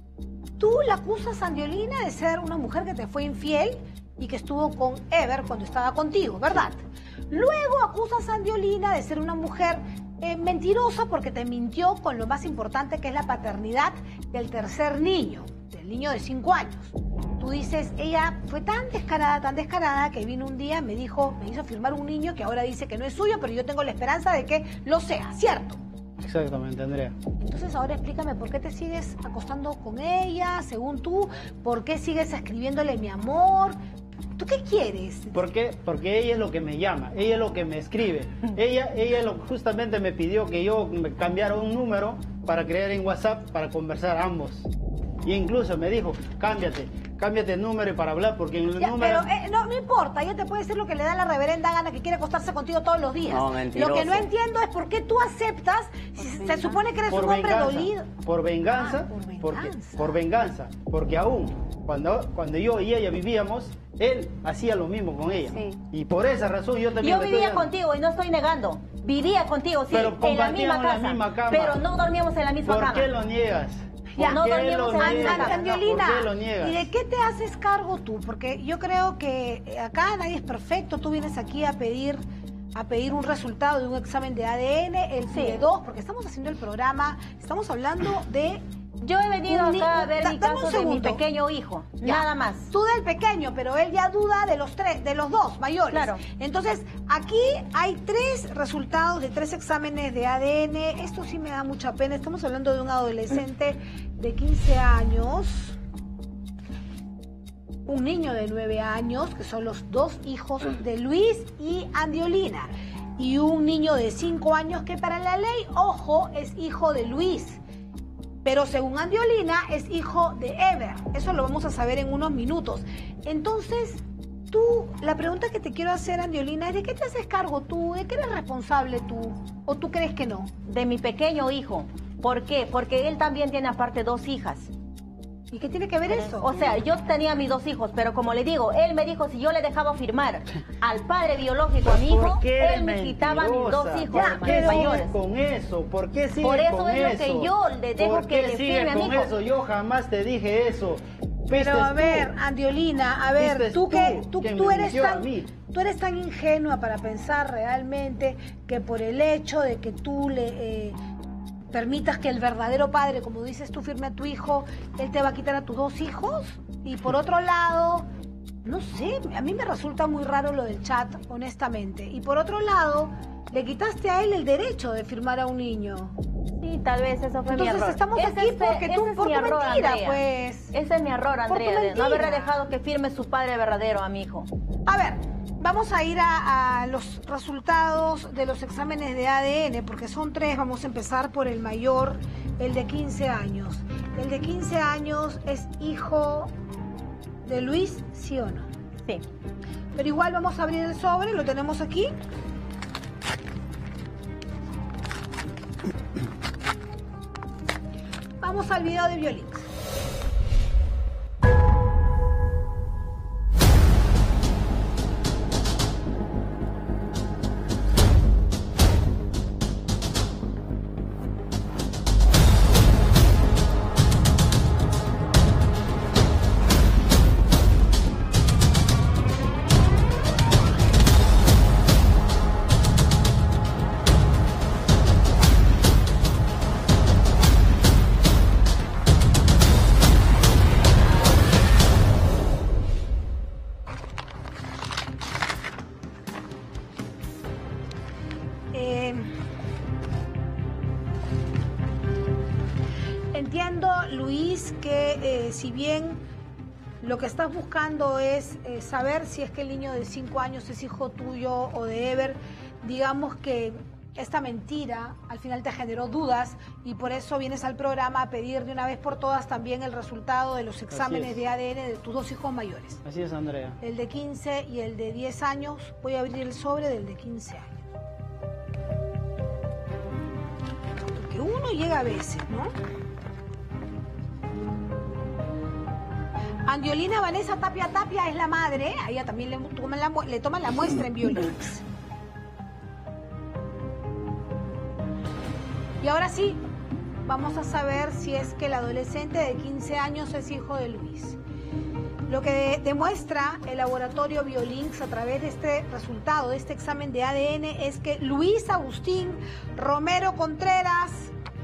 tú la acusas a Angiolina de ser una mujer que te fue infiel y que estuvo con Ever cuando estaba contigo, ¿verdad? Luego acusas a Angiolina de ser una mujer eh, mentirosa porque te mintió con lo más importante, que es la paternidad del tercer niño, del niño de cinco años. Tú dices, ella fue tan descarada, tan descarada, que vino un día, me dijo, me hizo firmar un niño que ahora dice que no es suyo, pero yo tengo la esperanza de que lo sea, ¿cierto? Exactamente, Andrea. Entonces ahora explícame por qué te sigues acostando con ella, según tú, por qué sigues escribiéndole mi amor. ¿Tú qué quieres? ¿Por qué? Porque ella es lo que me llama, ella es lo que me escribe. Ella, ella lo, justamente me pidió que yo me cambiara un número para crear en WhatsApp para conversar ambos. Y incluso me dijo, cámbiate, cámbiate el número para hablar, porque en el Ya, número... pero eh, no, no importa, ella te puede decir lo que le da la reverenda gana, que quiere acostarse contigo todos los días. No, Lo mentiroso. que no entiendo es por qué tú aceptas, si se, se supone que eres por un hombre venganza, dolido. por venganza, Ah, por porque, venganza. por venganza, porque aún cuando, cuando yo y ella vivíamos, él hacía lo mismo con ella. Sí. Y por esa razón yo también... Yo le vivía estoy- contigo y no estoy negando. Vivía contigo, sí, Pero en la misma compartíamos la casa. misma cama. Pero no dormíamos en la misma ¿Por cama. qué lo niegas? Ya. No ¿Por qué dormimos lo en niegas? la Andiolina, ¿Por qué lo niegas? ¿y de qué te haces cargo tú? Porque yo creo que acá nadie es perfecto. Tú vienes aquí a pedir a pedir un resultado de un examen de A D N, el Sí. C dos, porque estamos haciendo el programa, estamos hablando de... Yo he venido Un ni- acá a ver da- mi dame un caso de mi segundo. pequeño hijo, Ya. nada más. Tú del pequeño, pero él ya duda de los tres, de los dos mayores. Claro. Entonces, aquí hay tres resultados de tres exámenes de A D N. Esto sí me da mucha pena. Estamos hablando de un adolescente de quince años, un niño de nueve años, que son los dos hijos de Luis y Andiolina, y un niño de cinco años que para la ley, ojo, es hijo de Luis. Pero según Andiolina es hijo de Ever. Eso lo vamos a saber en unos minutos. Entonces, tú, la pregunta que te quiero hacer, Andiolina, es ¿de qué te haces cargo tú? ¿De qué eres responsable tú? ¿O tú crees que no? De mi pequeño hijo. ¿Por qué? Porque él también tiene aparte dos hijas. ¿Y qué tiene que ver eso? O sea, yo tenía mis dos hijos, pero como le digo, él me dijo si yo le dejaba firmar al padre biológico a mi hijo, ¿Por qué eres él me quitaba mis dos mentirosa? hijos Ya, ¿Por qué pero- mayores. sigues con eso? ¿Por qué sigues Por eso con es lo eso? que yo le dejo ¿Por que qué le sigues firme a mi con hijo? eso? Yo jamás te dije eso. Pero Fuiste a tú. ver, Andiolina, a ver, Fuiste tú que tú tú, quien tú me eres mintió a tan mí. tú eres tan ingenua para pensar realmente que por el hecho de que tú le eh, permitas que el verdadero padre, como dices tú, firme a tu hijo, él te va a quitar a tus dos hijos. Y por otro lado, no sé, a mí me resulta muy raro lo del chat, honestamente. Y por otro lado, le quitaste a él el derecho de firmar a un niño. Sí, tal vez eso fue mi Entonces error. estamos Ese aquí es- porque tú, ese es por mi tu error, mentira, Andrea. pues. Ese es mi error, Por tu Andrea, de no haber mentira. dejado que firme su padre verdadero a mi hijo. A ver, vamos a ir a, a los resultados de los exámenes de A D N, porque son tres. Vamos a empezar por el mayor, el de quince años. El de quince años es hijo de Luis, ¿sí o no? Sí. Pero igual vamos a abrir el sobre, lo tenemos aquí. Vamos al video de Violix. Eh, entiendo, Luis, que eh, si bien lo que estás buscando es eh, saber si es que el niño de cinco años es hijo tuyo o de Ever, digamos que esta mentira al final te generó dudas y por eso vienes al programa a pedir de una vez por todas también el resultado de los exámenes es. de A D N de tus dos hijos mayores. Así es, Andrea. El de quince y el de diez años. Voy a abrir el sobre del de quince años. Porque uno llega a veces, ¿no? Andiolina Vanessa Tapia Tapia es la madre. A ella también le toman la, mu- le toman la muestra en Violix. Y ahora sí, vamos a saber si es que el adolescente de quince años es hijo de Luis. Lo que de- demuestra el laboratorio Biolinks a través de este resultado, de este examen de A D N, es que Luis Agustín Romero Contreras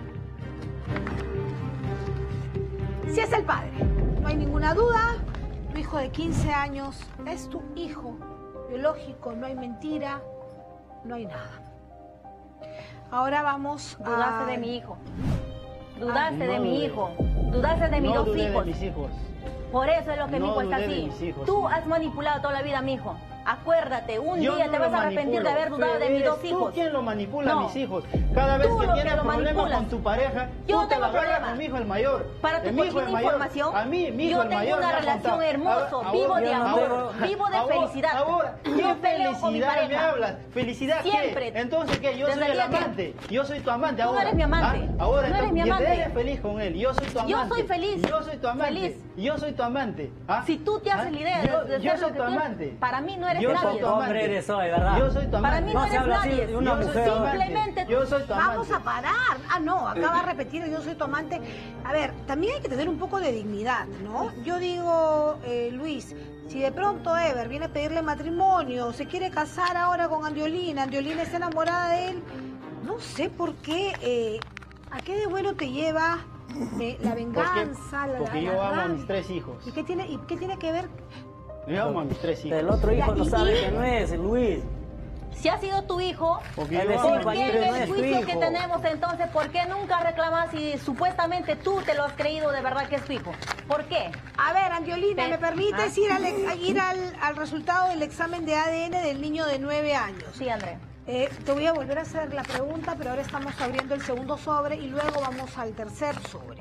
sí es el padre. No hay ninguna duda, tu hijo de quince años es tu hijo biológico, no hay mentira, no hay nada. Ahora vamos a... Dudaste de mi hijo. Dudaste no de mi dudé. hijo. Dudaste de mis no dos dudé hijos. de mis hijos. Por eso es lo que No mi hijo está dudé de así. mis hijos. Tú has manipulado toda la vida a mi hijo. Acuérdate, un Yo día no te lo vas a arrepentir de manipulo. haber dudado de Eres mis dos tú hijos. quien lo manipula No. a mis hijos. Cada vez Tú que lo que tienes lo problemas manipulas. con tu pareja, Yo tú no te tengo la agarras problema. con mi hijo el mayor. Para tu Eh, mi hijo el cochina mayor. información, A mí, mi hijo yo el tengo mayor una me ha relación contado. hermoso, Ahora- vivo de ahora- amor, ahora- vivo de ahora- felicidad. Ahora, ¿qué No peleo con mi felicidad me pareja. hablas? ¿Felicidad Siempre. qué? Entonces, ¿qué? Yo Desde soy el el día que- amante. Yo soy tu amante Tú no ahora. eres mi amante. Ah, Ahora, No eres mi entonces, amante. eres feliz con él. Yo soy tu amante. Yo soy feliz. Yo soy tu amante. Feliz. Yo soy tu amante. ¿Ah? Si tú te haces ¿Ah? la idea Yo, de, de yo hacer soy lo que tu tú- amante. para mí no eres eres Yo nadie. soy tu Hombre amante. eres hoy, ¿verdad? Yo soy tu amante. Para mí no, No se eres habla así nadie. de una Yo soy mujer. tu amante. Simplemente Yo soy tu amante. Vamos a parar. Ah, no, acaba de repetir, yo soy tu amante. A ver, también hay que tener un poco de dignidad, ¿no? Yo digo, eh, Luis, si de pronto Ever viene a pedirle matrimonio, se quiere casar ahora con Andiolina, Andiolina está enamorada de él, no sé por qué, eh, ¿a qué de bueno te lleva eh, la venganza, la Porque la- yo la amo a rabia? mis tres hijos. ¿Y qué tiene, y qué tiene que ver? Yo amo a mis tres hijos. El otro hijo Ya, no y- sabe y- que no es, Luis. Si ha sido tu hijo, Porque El yo vecino amo a ¿por mis qué Pero en no el es tu juicio que hijo. tenemos entonces, por qué nunca reclamas si supuestamente tú te lo has creído de verdad que es tu hijo? ¿Por qué? A ver, Andiolina, Pe- ¿me permites ah. ir, al, a ir al, al resultado del examen de A D N del niño de nueve años? Sí, Andrea. Eh, te voy a volver a hacer la pregunta, pero ahora estamos abriendo el segundo sobre y luego vamos al tercer sobre.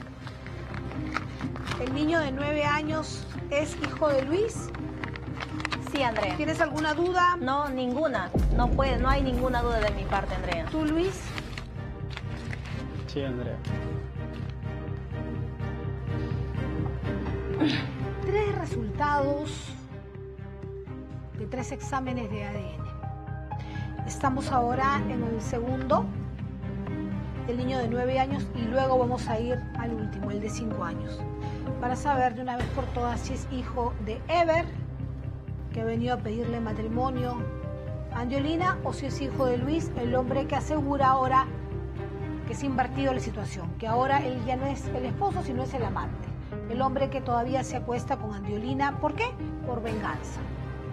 ¿El niño de nueve años es hijo de Luis? Sí, Andrea. ¿Tienes alguna duda? No, ninguna. No puede, no hay ninguna duda de mi parte, Andrea. ¿Tú, Luis? Sí, Andrea. Tres resultados de tres exámenes de A D N. Estamos ahora en el segundo del niño de nueve años y luego vamos a ir al último, el de cinco años, para saber de una vez por todas si es hijo de Ever, que ha venido a pedirle matrimonio a Andiolina, o si es hijo de Luis, el hombre que asegura ahora que se ha invertido la situación, que ahora él ya no es el esposo, sino es el amante. El hombre que todavía se acuesta con Andiolina. ¿Por qué? Por venganza.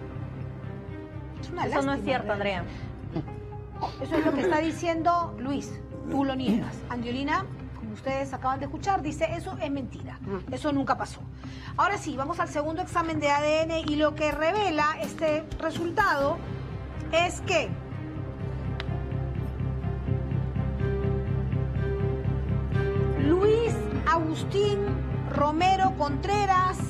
Es una Eso no es lástima, cierto, realmente. Andrea. Eso es lo que está diciendo Luis. Tú lo niegas. Andiolina, como ustedes acaban de escuchar, dice eso es mentira. Eso nunca pasó. Ahora sí, vamos al segundo examen de A D N y lo que revela este resultado es que Luis Agustín Romero Contreras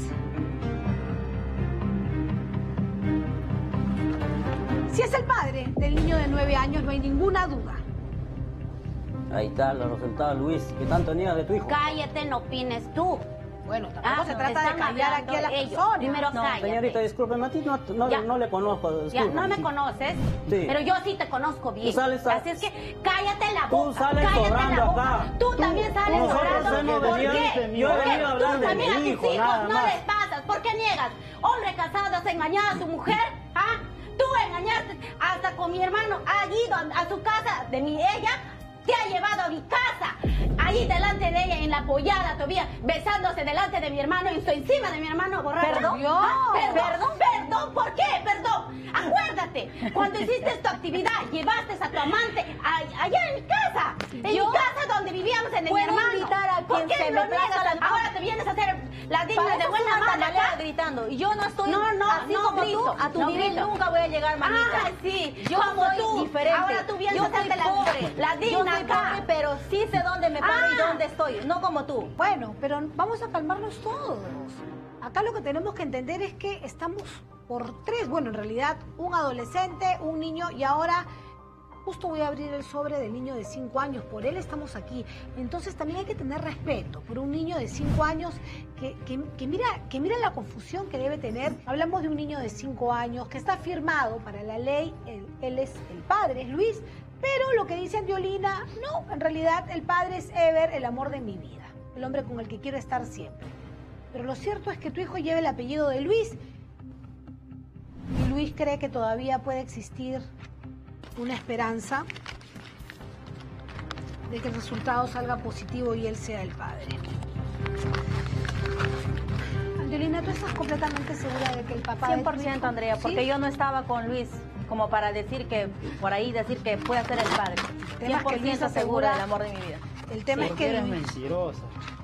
si es el padre del niño de nueve años, no hay ninguna duda. Ahí está los resultados, Luis. ¿Qué tanto niegas de tu hijo? Cállate, no opines tú. Bueno, tampoco Ah, se no, trata de están callar aquí a las hablando ellos. personas. Primero No, cállate. Señorita, discúlpeme, a ti no, no, Ya. no le conozco. Ya, discúlpeme. no me conoces, Sí. pero yo sí te conozco bien. Tú sales a- Así es que cállate la Tú boca. sales cállate sobrando la boca. acá. Tú, Tú- también sales nosotros sobrando. hemos ¿Por venido- qué? yo he ¿Por qué? venido a hablar Tú de también mi a tus hijo, hijos nada no más. les pasas. ¿Por qué niegas? Hombre casado, has engañado a tu mujer. ¿Ah? Tú engañaste hasta con mi hermano. Has ido a, a su casa de mi ella. Te ha llevado a mi casa, ahí delante de ella, en la pollada todavía, besándose delante de mi hermano, y estoy encima de mi hermano borracho. ¿Perdón? Ah, Perdón, ¿Perdón? perdón, ¿por qué? Perdón. Acuérdate, cuando hiciste tu actividad, llevaste a tu amante a- allá en mi casa, en Yo mi casa donde vivíamos en el mi puedo hermano. invitar a ¿Por quien qué se lo me plazca niegas? la- Ahora te vienes a hacer la digna Para de eso buena soy madre Tambalea acá. gritando. Y yo no estoy No, no, así no como grito, tú. A tu no nivel grito. nunca voy a llegar, mamita. Ah, sí, Yo como soy tú. diferente. Ahora tú vienes yo a hacerte soy la- pobre. la yo digna soy acá. pobre, pero sí sé dónde me paro y Ah. dónde estoy. No como tú. Bueno, pero vamos a calmarnos todos. Acá lo que tenemos que entender es que estamos por tres, bueno, en realidad un adolescente, un niño y ahora justo voy a abrir el sobre del niño de cinco años, por él estamos aquí. Entonces también hay que tener respeto por un niño de cinco años que, que, que mira, que mira la confusión que debe tener. Hablamos de un niño de cinco años que está firmado para la ley, él, él es el padre, es Luis, pero lo que dice Andiolina, no, en realidad el padre es Ever, el amor de mi vida, el hombre con el que quiero estar siempre. Pero lo cierto es que tu hijo lleva el apellido de Luis y Luis cree que todavía puede existir una esperanza de que el resultado salga positivo y él sea el padre. Angelina, ¿tú estás completamente segura de que el papá cien de por tu ciento, hijo- Andrea, porque ¿Sí? yo no estaba con Luis como para decir que, por ahí decir que puede ser el padre. que cien por Luis ciento asegura- segura del amor de mi vida. El tema es Porque que eres Luis- mentirosa.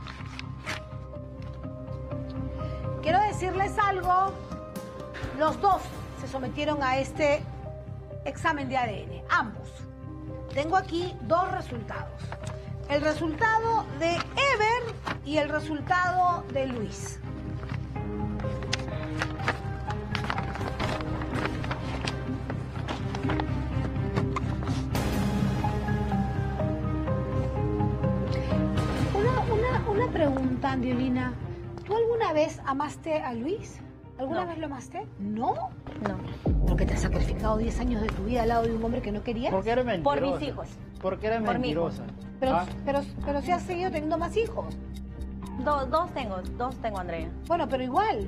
Quiero decirles algo, los dos se sometieron a este examen de A D N, ambos. Tengo aquí dos resultados. El resultado de Ever y el resultado de Luis. Una, una, una pregunta, Andiolina. ¿Tú alguna vez amaste a Luis? ¿Alguna No. vez lo amaste? ¿No? No. ¿Pero que te has sacrificado diez años de tu vida al lado de un hombre que no querías? Porque eres mentirosa. Por mis hijos. Porque eres Por mi hijo. mentirosa. Pero, ¿Ah? pero, pero si has seguido teniendo más hijos. Do- dos tengo, dos tengo, Andrea. Bueno, pero igual.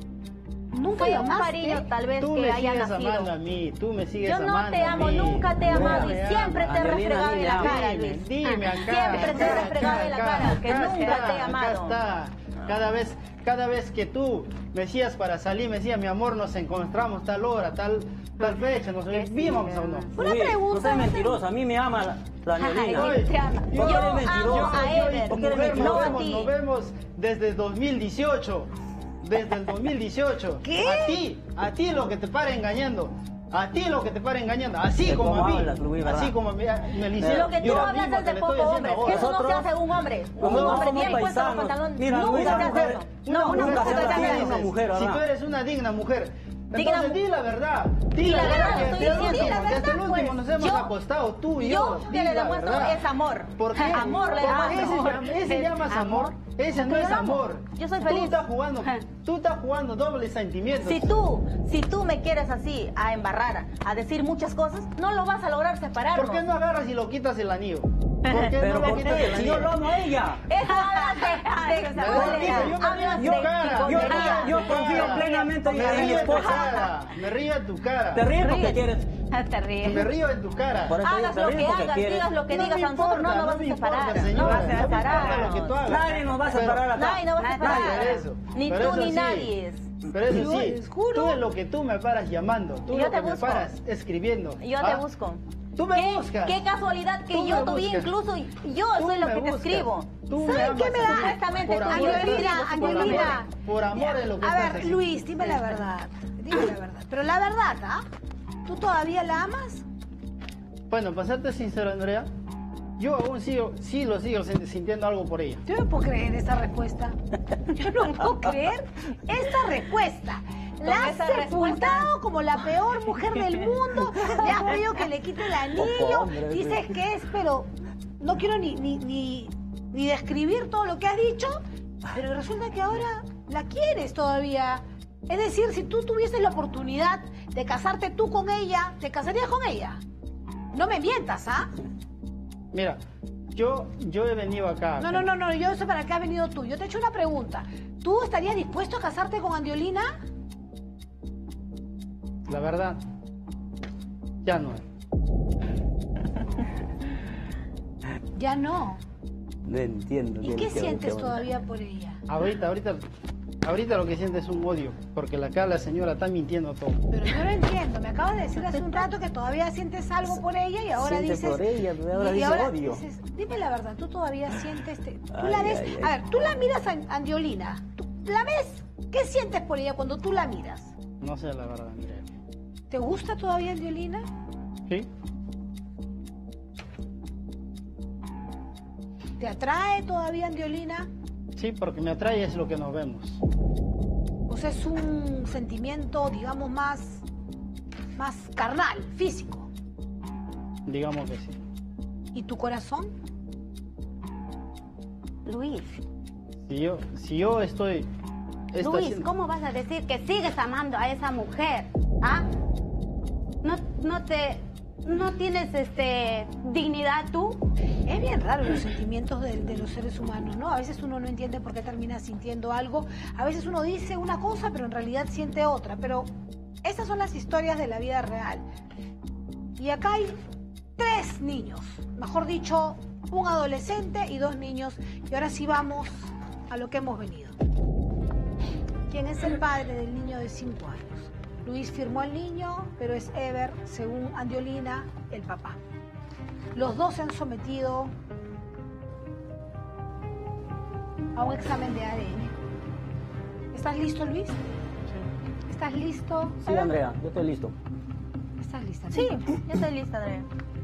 Nunca Fue lo un amaste. cariño tal vez Tú que me haya sigues nacido. amando a mí, tú me sigues Yo amando no te a amo, mí. nunca te he No amado me y amas. siempre te he Angelina, refregado en la dime, cara, Dime, Luis. dime acá. Siempre te he acá, refregado en la acá, cara, que acá nunca está, te he amado. Acá está. Cada vez, cada vez que tú me decías para salir, me decías, mi amor, nos encontramos tal hora, tal, tal fecha, nos vimos o no. Una Luis, pregunta, No seas no sé. mentirosa, a mí me ama la, la Angelina. Ay, te ama. ¿Por qué Yo eres amo mentirosa? a Yo y Ever, tu ¿Por qué eres mujer no nos a vemos, ti. nos vemos desde dos mil dieciocho. Desde el dos mil dieciocho. ¿Qué? A ti, a ti lo que te para engañando. A ti lo que te para engañando. Así ¿De como cómo a mí. hablas, Luis, verdad? Así como a mí me lo hicieron. Lo que tú Yo hablas mismo es te de lo estoy poco haciendo hombre. ahora. Eso no se Nosotros- hace un hombre. Un nosotros hombre somos bien puesto los paisanos. pantalones. Mira, Nunca Luis, se una hace mujer- eso. Una No, mujer nunca se se hace hace así, eso. una mujer, Si ¿verdad? tú eres una digna mujer, Digna entonces mu- di la verdad. Di Di la la verdad verdad, que estoy desde el diciendo, último, di la desde el verdad, último pues. nos hemos Yo- acostado tú y yo. Yo Di que le la demuestro verdad. es amor. ¿Por qué? Amor le Porque demuestro. ese, ese llamas amor. Ese no Te es amo. amor. Yo soy Tú feliz. estás jugando, tú estás jugando doble sentimientos. Si tú, si tú me quieres así, a embarrar, a decir muchas cosas, no lo vas a lograr separarnos. ¿Por qué no agarras y lo quitas el anillo? ¿Por qué Pero no lo ¿por quitas el qué? Si yo anillo? lo amo a ella. Eso hablas de, de, Me lo quito, yo me hablas río de en tu cara, Yo, me río psicología. en yo tu confío cara. plenamente en Me en mi río en tu esposa. cara, me río en tu cara. Te ríes porque Ríes. quieres. Te ríes. Me río en tu cara. Por eso yo Hagas te lo río que porque hagas, quieres. digas lo que No digas me a nosotros, no importa, lo vas no me a separar. importa, No señora, vas a no me importa separar. lo que tú hagas. Nadie nos va a Pero- separar acá. Nadie nos va a Nadie, separar. pero eso, Ni pero tú eso ni sí. nadie. Pero eso Yo sí, les juro. tú es lo que tú me paras llamando, tú Yo lo te que me busco. paras escribiendo. Yo ¿ah? te busco. Tú me ¿Qué, buscas. qué casualidad que Tú yo me tuve buscas. incluso, yo Tú soy lo me que te buscas. escribo. Tú me ¿Saben amas qué me a da? mí. Supuestamente Por tú amor, me Angelina, escribes, por Angelina. amor, por amor es lo que A estás ver, haciendo. Luis, dime la verdad. Dime la verdad. Pero la verdad, ¿ah? ¿Tú todavía la amas? Bueno, para serte sincero, Andrea, yo aún sigo, sí lo sigo sin- sintiendo algo por ella. Yo no puedo creer esta respuesta. Yo no puedo creer esta respuesta. La Con has esa sepultado como la peor mujer del mundo. Le has pedido que le quite el anillo. hombre, Dices que es, pero no quiero ni, ni, ni, ni describir todo lo que has dicho. Pero resulta que ahora la quieres todavía. Es decir, si tú tuvieses la oportunidad de casarte tú con ella, ¿te casarías con ella? No me mientas, ¿ah? Mira, yo, yo he venido acá. No, no, no, no, yo sé para qué has venido tú. Yo te he hecho una pregunta. ¿Tú estarías dispuesto a casarte con Andiolina? La verdad, ya no. Ya no. No entiendo. ¿Y qué sientes todavía por ella? Ahorita, ahorita, ahorita lo que sientes es un odio, porque la acá la señora está mintiendo todo. Pero yo no entiendo. Me acabas de decir hace un rato que todavía sientes algo por ella y ahora Siente dices... por ella, pero ahora y dice ahora odio. dices, dime la verdad, tú todavía sientes... Te, tú Ay, la ves... ay, ay. A ver, tú la miras a Andiolina. ¿Tú la ves? ¿Qué sientes por ella cuando tú la miras? No sé la verdad, Andrea. ¿Te gusta todavía Andiolina? ¿Sí? ¿Te atrae todavía Andiolina? Sí, porque me atrae es lo que nos vemos. O sea, es un sentimiento, digamos, más, más carnal, físico. Digamos que sí. ¿Y tu corazón? Luis, Si yo, si yo estoy... estoy Luis, haciendo- ¿cómo vas a decir que sigues amando a esa mujer? ¿Ah? ¿No, no te... no tienes este dignidad tú? Es bien raro los sentimientos de, de los seres humanos, ¿no? A veces uno no entiende por qué termina sintiendo algo. A veces uno dice una cosa, pero en realidad siente otra. Pero esas son las historias de la vida real. Y acá hay tres niños. Mejor dicho, un adolescente y dos niños. Y ahora sí vamos a lo que hemos venido. ¿Quién es el padre del niño de cinco años? Luis firmó al niño, pero es Ever, según Andiolina, el papá. Los dos se han sometido a un examen de A D N. ¿Estás listo, Luis? ¿Estás listo? Sí, Andrea, yo estoy listo. ¿Estás lista? Sí, yo estoy lista, Andrea.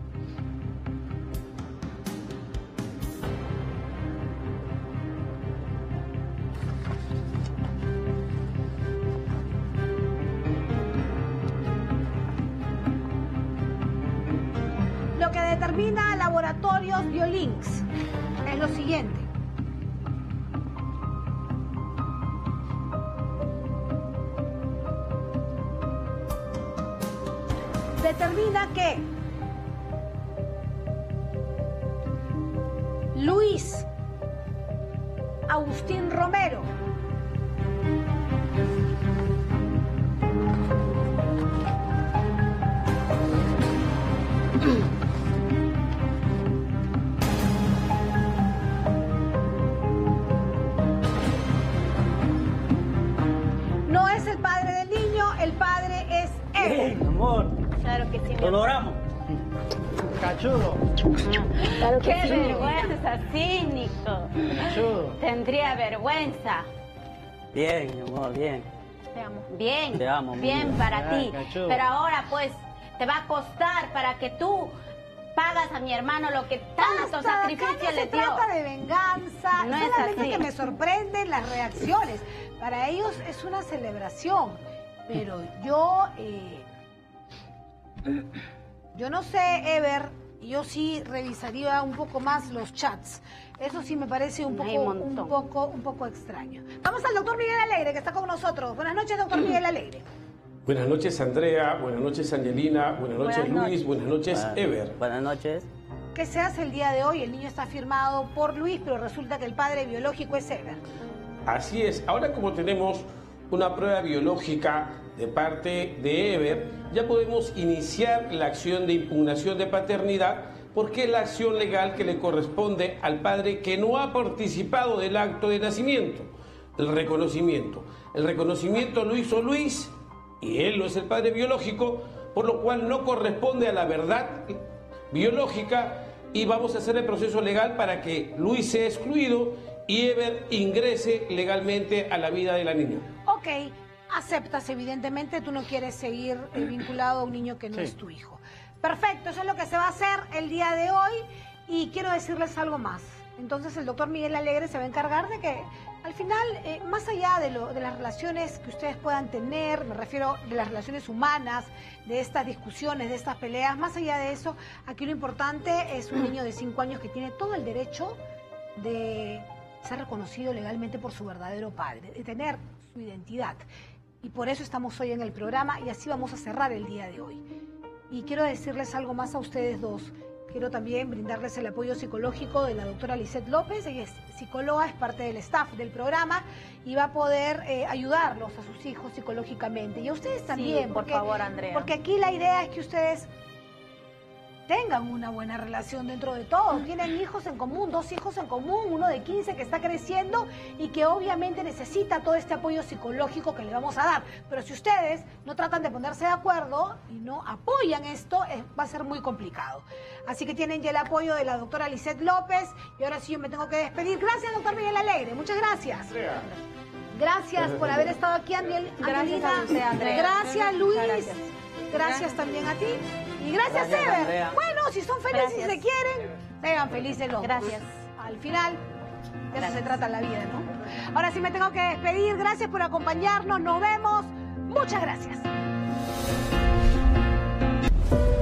Lo que determina Laboratorios Biolinks es lo siguiente. determina que Luis Agustín Romero no es el padre del niño, el padre es él. Bien, amor. Claro que sí, mi Lo amor. logramos. Cachudo. Claro que Qué sí. vergüenza, cínico. Cachudo. Tendría vergüenza. Bien, mi amor, bien. Te amo. Bien, Te amo, mi bien vida. para Ah, ti. cachudo. Pero ahora pues te va a costar para que tú pagas a mi hermano lo que tanto Basta, sacrificio acá no le se dio. trata de venganza, No es solamente así. que me sorprenden las reacciones. Para ellos es una celebración, pero yo, eh, yo no sé, Ever, yo sí revisaría un poco más los chats. Eso sí me parece un Hay poco, un un montón. poco, un poco extraño. Vamos al doctor Miguel Alegre, que está con nosotros. Buenas noches, doctor Miguel Alegre. Buenas noches, Andrea. Buenas noches, Angelina. Buenas noches, Buenas Luis. noches. Buenas noches, Buenas- Ever. Buenas noches. ¿Qué se hace el día de hoy? El niño está firmado por Luis, pero resulta que el padre biológico es Ever. Así es. Ahora, como tenemos una prueba biológica de parte de Ever, ya podemos iniciar la acción de impugnación de paternidad, porque es la acción legal que le corresponde al padre que no ha participado del acto de nacimiento, el reconocimiento. El reconocimiento lo hizo Luis y él no es el padre biológico, por lo cual no corresponde a la verdad biológica y vamos a hacer el proceso legal para que Luis sea excluido y Ever ingrese legalmente a la vida de la niña. Ok, aceptas, evidentemente, tú no quieres seguir eh, vinculado a un niño que no Sí. es tu hijo. Perfecto, eso es lo que se va a hacer el día de hoy y quiero decirles algo más. Entonces el doctor Miguel Alegre se va a encargar de que al final, eh, más allá de, lo, de las relaciones que ustedes puedan tener, me refiero de las relaciones humanas, de estas discusiones, de estas peleas, más allá de eso, aquí lo importante es un niño de cinco años que tiene todo el derecho de ser reconocido legalmente por su verdadero padre, de tener su identidad. Y por eso estamos hoy en el programa y así vamos a cerrar el día de hoy. Y quiero decirles algo más a ustedes dos. Quiero también brindarles el apoyo psicológico de la doctora Lisette López. Ella es psicóloga, es parte del staff del programa y va a poder eh, ayudarlos a sus hijos psicológicamente. Y a ustedes también. por porque, favor, Andrea. Porque aquí la idea es que ustedes tengan una buena relación dentro de todo. Tienen hijos en común, dos hijos en común, uno de quince que está creciendo y que obviamente necesita todo este apoyo psicológico que le vamos a dar. Pero si ustedes no tratan de ponerse de acuerdo y no apoyan esto, eh, va a ser muy complicado. Así que tienen ya el apoyo de la doctora Lisette López y ahora sí yo me tengo que despedir. Gracias, doctor Miguel Alegre. Muchas gracias. Gracias por haber estado aquí, Angel, Gracias Angelina. a usted, Andrea. Gracias, Luis. Muchas gracias. Gracias también a ti. Y gracias, Gracias, Ever. Andrea. Bueno, si son felices y Gracias. se quieren, sean felices los dos. Gracias. Al final, de eso se trata la vida, ¿no? Ahora sí me tengo que despedir. Gracias por acompañarnos. Nos vemos. Muchas gracias.